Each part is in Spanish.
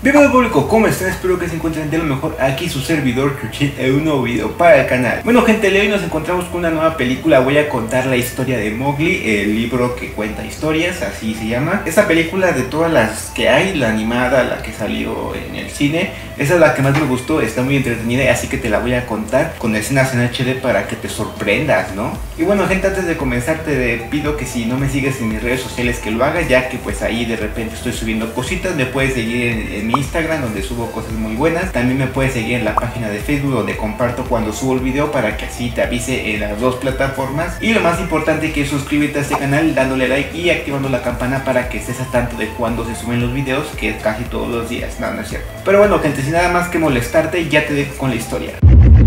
Bienvenido público, ¿cómo están? Espero que se encuentren de lo mejor. Aquí su servidor Chuchín en un nuevo video para el canal. Bueno gente, hoy nos encontramos con una nueva película. Voy a contar la historia de Mowgli, el libro que cuenta historias, así se llama. Esta película, de todas las que hay, la animada, la que salió en el cine, esa es la que más me gustó, está muy entretenida, así que te la voy a contar con escenas en HD para que te sorprendas, ¿no? Y bueno gente, antes de comenzar te pido que si no me sigues en mis redes sociales que lo hagas, ya que pues ahí de repente estoy subiendo cositas. Me puedes seguir en mi Instagram, donde subo cosas muy buenas. También me puedes seguir en la página de Facebook, donde comparto cuando subo el video, para que así te avise en las dos plataformas. Y lo más importante, que es suscribirte a este canal dándole like y activando la campana para que estés al tanto de cuando se suben los videos, que es casi todos los días. No, no es cierto. Pero bueno gente, sin nada más que molestarte, ya te dejo con la historia.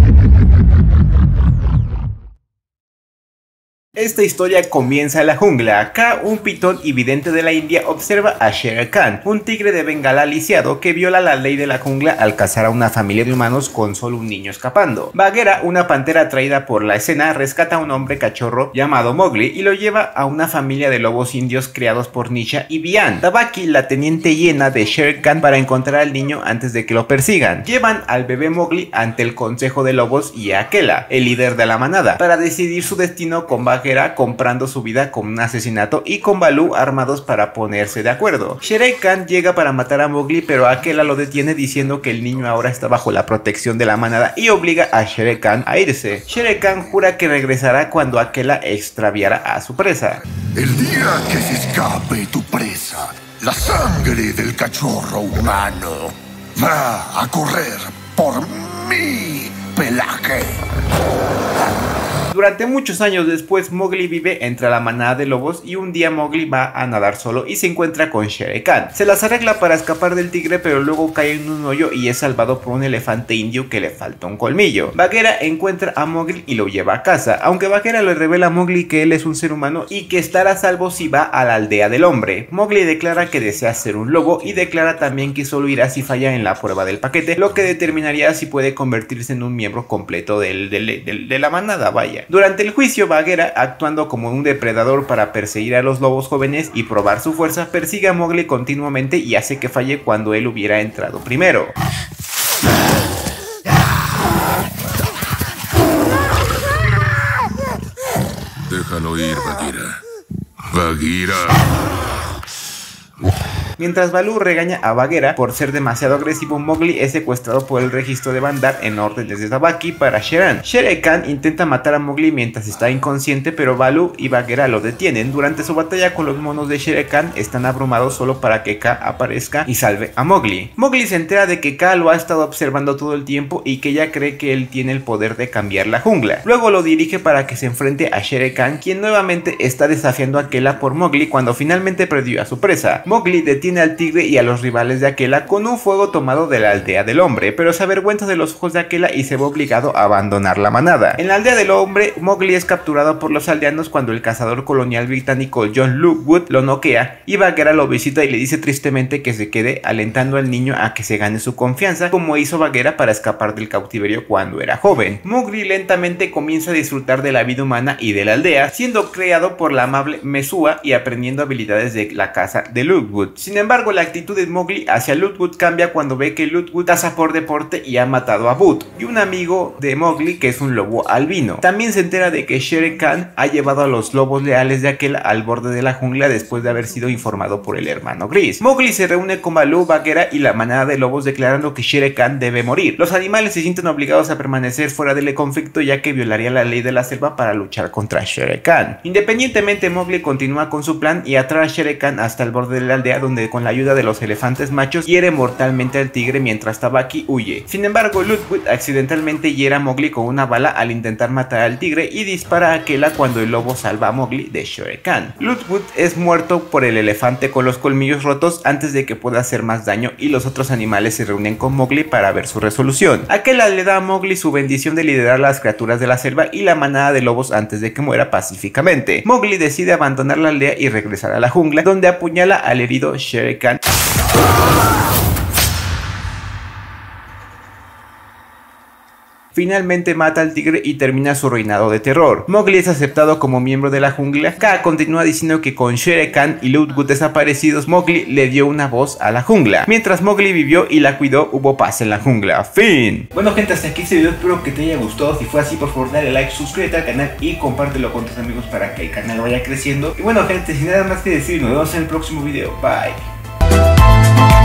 Esta historia comienza en la jungla. Acá un pitón y vidente de la India observa a Shere Khan, un tigre de Bengala lisiado que viola la ley de la jungla al cazar a una familia de humanos con solo un niño escapando. Bagheera, una pantera atraída por la escena, rescata a un hombre cachorro llamado Mowgli y lo lleva a una familia de lobos indios creados por Nisha y Vian. Tabaki, la teniente hiena de Shere Khan, para encontrar al niño antes de que lo persigan. Llevan al bebé Mowgli ante el consejo de lobos y a Akela, el líder de la manada, para decidir su destino, con Bagheera comprando su vida con un asesinato y con Baloo armados para ponerse de acuerdo. Shere Khan llega para matar a Mowgli, pero Akela lo detiene diciendo que el niño ahora está bajo la protección de la manada y obliga a Shere Khan a irse. Shere Khan jura que regresará cuando Akela extraviara a su presa. El día que se escape tu presa, la sangre del cachorro humano va a correr por mi pelaje. Durante muchos años después, Mowgli vive entre la manada de lobos y un día Mowgli va a nadar solo y se encuentra con Shere Khan. Se las arregla para escapar del tigre, pero luego cae en un hoyo y es salvado por un elefante indio que le falta un colmillo. Bagheera encuentra a Mowgli y lo lleva a casa, aunque Bagheera le revela a Mowgli que él es un ser humano y que estará a salvo si va a la aldea del hombre. Mowgli declara que desea ser un lobo y declara también que solo irá si falla en la prueba del paquete, lo que determinaría si puede convertirse en un miembro completo de la manada, vaya. Durante el juicio, Bagheera, actuando como un depredador para perseguir a los lobos jóvenes y probar su fuerza, persigue a Mowgli continuamente y hace que falle cuando él hubiera entrado primero. Déjalo ir, Bagheera. Bagheera. Mientras Baloo regaña a Bagheera por ser demasiado agresivo, Mowgli es secuestrado por el registro de Bandar en órdenes de Tabaki para Shere. Shere Khan intenta matar a Mowgli mientras está inconsciente, pero Baloo y Bagheera lo detienen. Durante su batalla con los monos de Shere Khan, están abrumados solo para que Kaa aparezca y salve a Mowgli. Mowgli se entera de que Kaa lo ha estado observando todo el tiempo y que ella cree que él tiene el poder de cambiar la jungla. Luego lo dirige para que se enfrente a Shere Khan, quien nuevamente está desafiando a Akela por Mowgli cuando finalmente perdió a su presa. Mowgli detiene al tigre y a los rivales de Akela con un fuego tomado de la aldea del hombre, pero se avergüenza de los ojos de Akela y se ve obligado a abandonar la manada. En la aldea del hombre, Mowgli es capturado por los aldeanos cuando el cazador colonial británico John Lockwood lo noquea, y Bagheera lo visita y le dice tristemente que se quede, alentando al niño a que se gane su confianza, como hizo Bagheera para escapar del cautiverio cuando era joven. Mowgli lentamente comienza a disfrutar de la vida humana y de la aldea, siendo creado por la amable Mesua y aprendiendo habilidades de la caza de Lockwood. Sin embargo, la actitud de Mowgli hacia Lockwood cambia cuando ve que Lockwood caza por deporte y ha matado a Boot, y un amigo de Mowgli que es un lobo albino. También se entera de que Shere Khan ha llevado a los lobos leales de Akela al borde de la jungla después de haber sido informado por el hermano gris. Mowgli se reúne con Baloo, Bagheera y la manada de lobos, declarando que Shere Khan debe morir. Los animales se sienten obligados a permanecer fuera del conflicto, ya que violaría la ley de la selva para luchar contra Shere Khan. Independientemente, Mowgli continúa con su plan y atrae a Shere Khan hasta el borde de la aldea, donde con la ayuda de los elefantes machos hiere mortalmente al tigre mientras Tabaki huye. Sin embargo, Lockwood accidentalmente hiere a Mowgli con una bala al intentar matar al tigre y dispara a Akela cuando el lobo salva a Mowgli de Shere Khan. Lockwood es muerto por el elefante con los colmillos rotos antes de que pueda hacer más daño, y los otros animales se reúnen con Mowgli para ver su resolución. Akela le da a Mowgli su bendición de liderar las criaturas de la selva y la manada de lobos antes de que muera pacíficamente. Mowgli decide abandonar la aldea y regresar a la jungla, donde apuñala al herido Shere Khan. finalmente mata al tigre y termina su reinado de terror. Mowgli es aceptado como miembro de la jungla. Kaa continúa diciendo que con Shere Khan y Ludwig desaparecidos, Mowgli le dio una voz a la jungla. Mientras Mowgli vivió y la cuidó, hubo paz en la jungla. Fin. Bueno gente, hasta aquí este video, espero que te haya gustado. Si fue así, por favor dale like, suscríbete al canal y compártelo con tus amigos para que el canal vaya creciendo. Y bueno gente, sin nada más que decir, nos vemos en el próximo video. Bye.